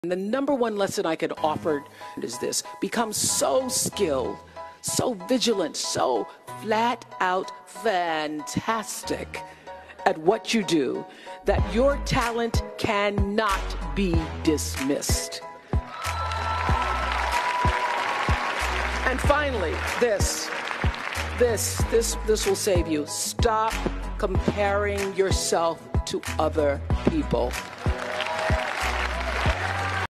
And the number one lesson I could offer is this: become so skilled, so vigilant, so flat out fantastic at what you do that your talent cannot be dismissed. And finally, this will save you. Stop comparing yourself to other people.